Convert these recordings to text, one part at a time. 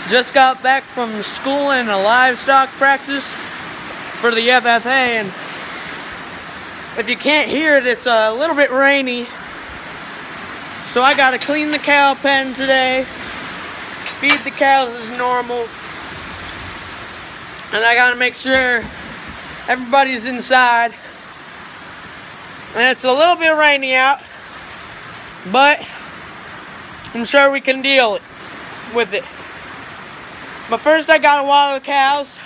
Just got back from school and a livestock practice for the FFA, and if you can't hear it, it's a little bit rainy. So I gotta clean the cow pen today, feed the cows as normal, and I gotta make sure everybody's inside. And it's a little bit rainy out, but I'm sure we can deal with it. But first I gotta water the cows,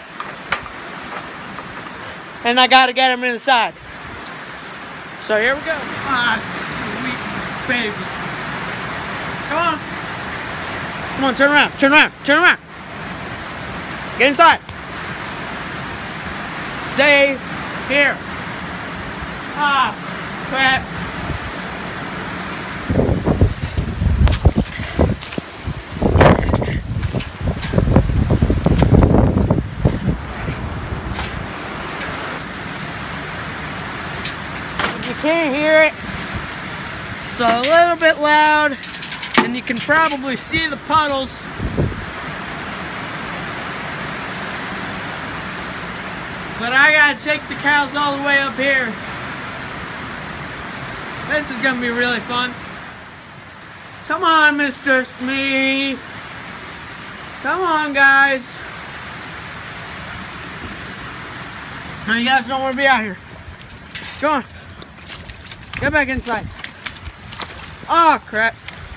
and I gotta get them inside. So here we go. Ah, sweet baby. Come on. Come on, turn around, turn around, turn around. Get inside. Stay here. Ah, crap. Can't hear it. It's a little bit loud, and you can probably see the puddles. But I gotta take the cows all the way up here. This is gonna be really fun. Come on, Mr. Smee. Come on, guys. Now you guys don't want to be out here. Go on. Get back inside. Oh, crap.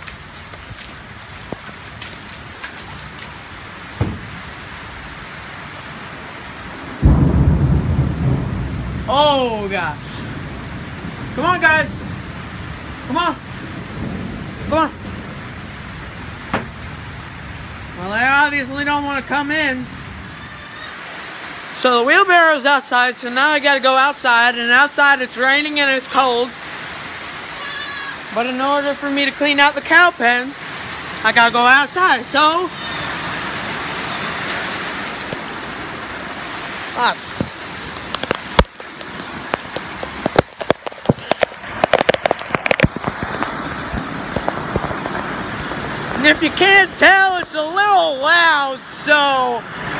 Oh, gosh. Come on, guys. Come on. Come on. Well, they obviously don't want to come in. So the wheelbarrow's outside, so now I gotta go outside, and outside it's raining and it's cold. But in order for me to clean out the cow pen, I gotta go outside, so... And if you can't tell, it's a little loud, so...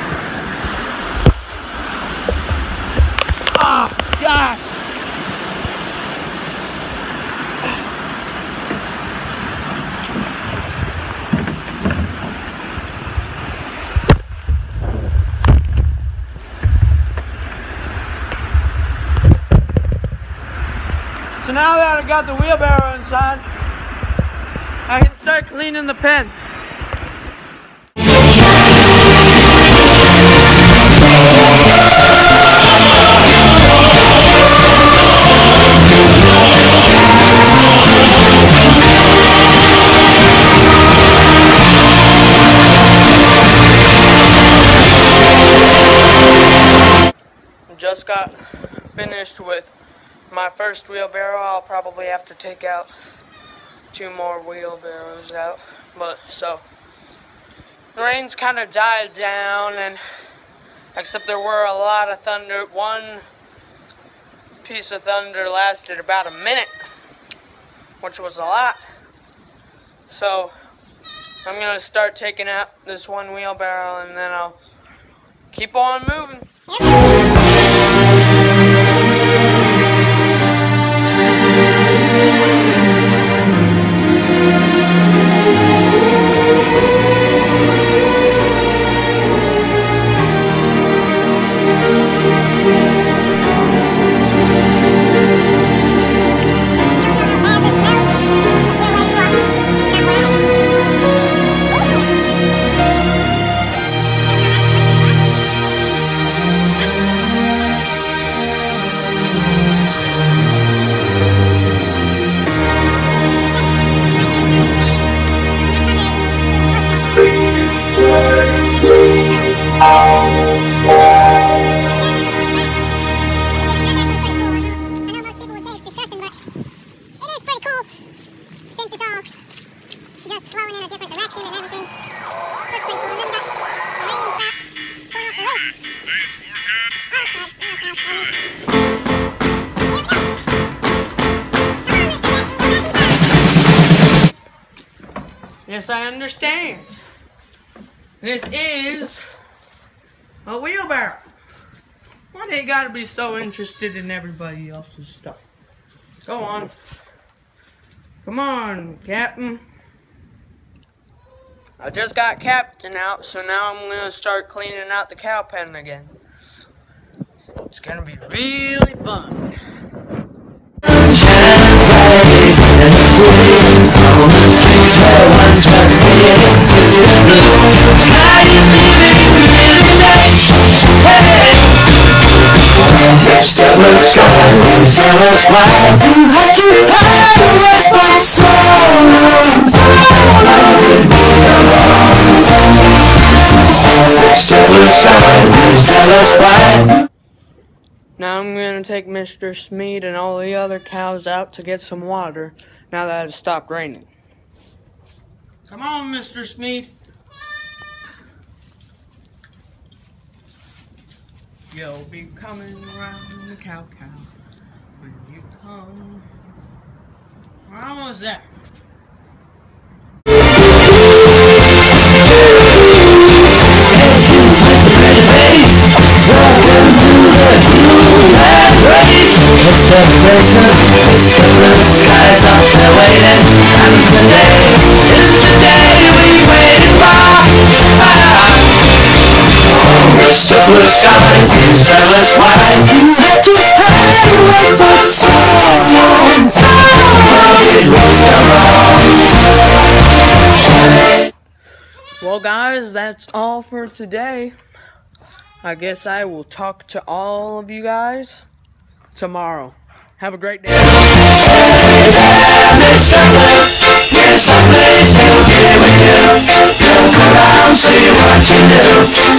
Oh, gosh. So now that I got the wheelbarrow inside, I can start cleaning the pen. Just got finished with my first wheelbarrow. I'll probably have to take out 2 more wheelbarrows out. But so the rain's kind of died down, and except there were a lot of thunder. One piece of thunder lasted about a minute, which was a lot. So I'm gonna start taking out this one wheelbarrow, and then I'll keep on moving. Yes, I understand. This is a wheelbarrow. Why they gotta be so interested in everybody else's stuff? Go on. Come on, Captain. I just got Captain out, so now I'm gonna start cleaning out the cow pen again. It's gonna be really fun. Tell us why you had to hide away for so long. Tell us why. Now I'm going to take Mr. Smeed and all the other cows out to get some water now that it's stopped raining. Come on, Mr. Smeed. You'll be coming around the cow when you come. We're almost there. Skies up there waiting, and today is the day we waited for. Mr. Blue Sky, please tell us why you had to hide away for so long. Well, guys, that's all for today. I guess I will talk to all of you guys tomorrow. Have a great day. Mr. Blue, here's someplace to be with you. Look around, see what you do.